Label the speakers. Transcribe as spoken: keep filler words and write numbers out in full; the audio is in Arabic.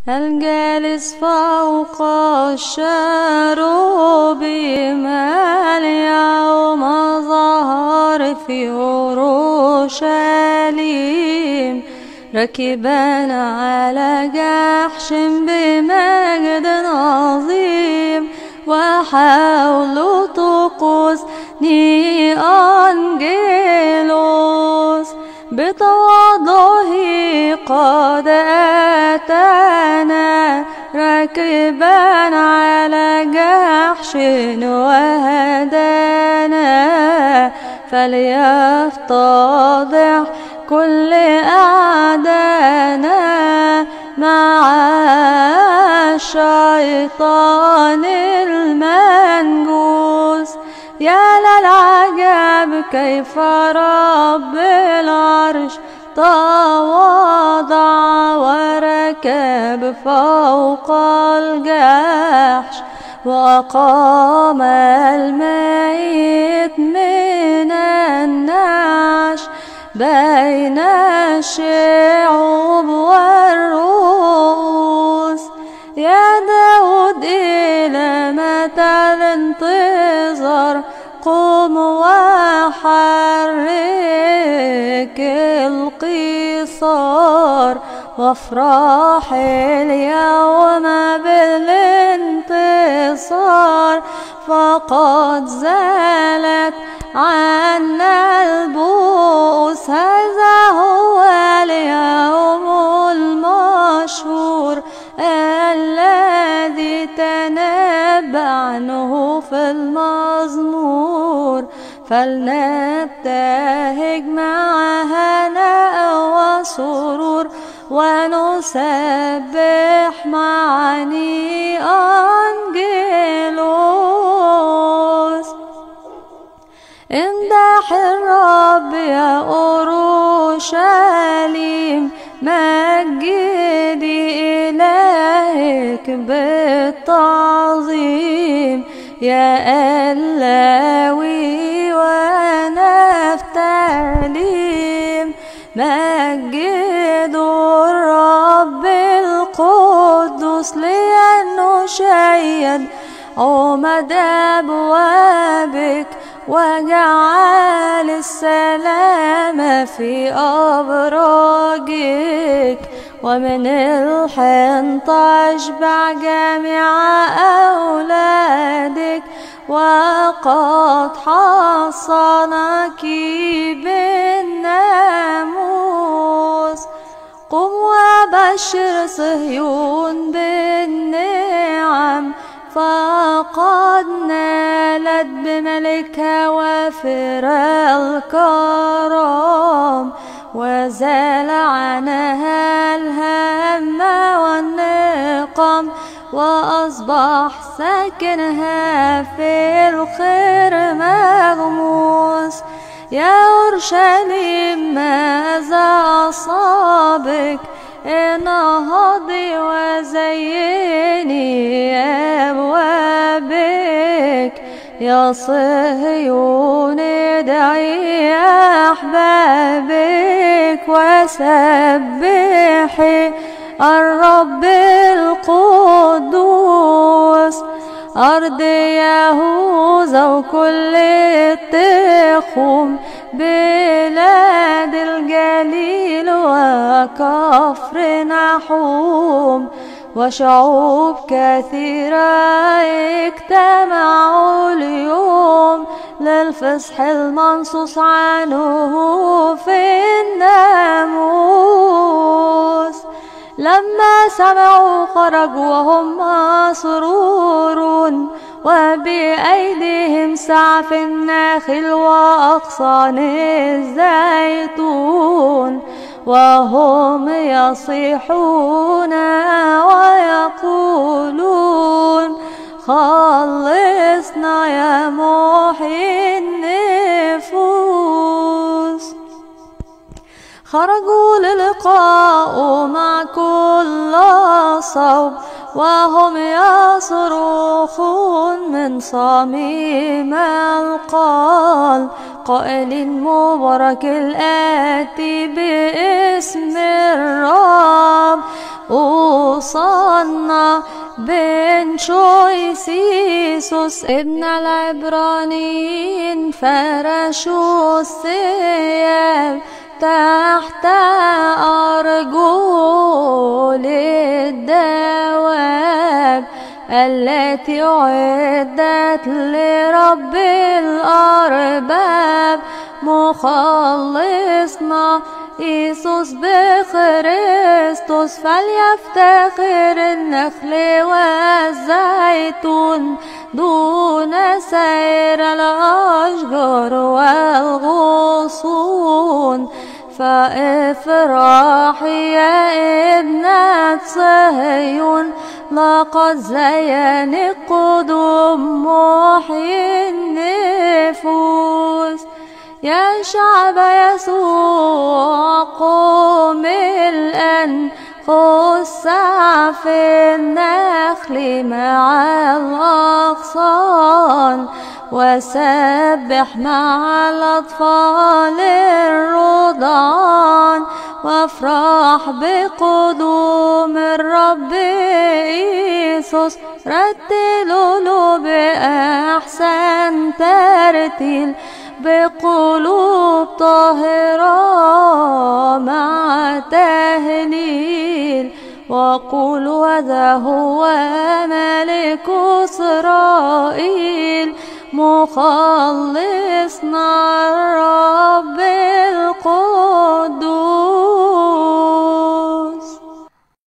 Speaker 1: الجالس فوق الشروب ما اليوم ظهر في أورشليم ركبا على جحش بمجد عظيم وحول طقوس نيانجيلوس بتواضعه قد أتانا راكبا على جحش وهدانا فليفتضح كل أعدانا مع الشيطان المنجوس. يا للعجب كيف رب العرش تواضع وركب فوق الجحش وأقام الميت من النعش بين الشعوب والرؤوس. يا داود إلى متى الانتظار قم وحرك القصار وافرح اليوم بالانتصار فقد زالت عنا البؤس. هذا هو اليوم المشهور الذي تنبأ عنه في المزمور فلنبتهج مع هناء وسرور ونسبح مع نيانجيلوس. امدح الرب يا أورشليم مجدي إلهك بالتعظيم. يا اللاوي ونفتاليم مجدوا الرب القدوس لأنه شيد عمد أبوابك وجعل السلام في أبراجك ومن الحنطة أشبع جميع أولادك وقد حصنك بالناموس. قم وبشر صهيون بالنعم فقد نالت بملكها وافر الكرام وزال عنها الهم والنقم وأصبح ساكنها في الخير مغموس. يا أورشليم ماذا أصابك انهضي وزيني أبوابك. يا صهيون ادعي أحبابك وسبحي الرب القدوس. أرض يهوذا وكل التخوم بلاد الجليل وكفر نحوم وشعوب كثيرة اجتمعوا اليوم للفصح المنصوص عنه في الناموس. لما سمعوا خرجوا وهم مسرورون وبأيديهم سعف النخل وأغصان الزيتون وهم يصيحون ويقولون خلصنا يا محيي النفوس. خرجوا للقاء مع كل صوب وهم يصرخون من صميم القلب قائل مبارك الآتي باسم الرب أوصلنا بن شويسيسوس ابن العبرانيين فرشوا الثياب تحت أرجل الدواب التي أعدت لرب الأرباب مخلصنا إيسوس بخريستوس فليفتخر النخل والزيتون دون سير الأشجار والغصون فافرحي يا ابنة صهيون لقد زين قدوم محيي النفوس يا شعب يسوع قم الآن خذ في النخل مع الأغصان وسبح مع الأطفال الرضعان وافرح بقدوم الرب إيسوس رتلوا له بأحسن ترتيل بقلوب طاهرة مع تهليل وقول وذا هو ملك إسرائيل مخلصنا الرب القدوس.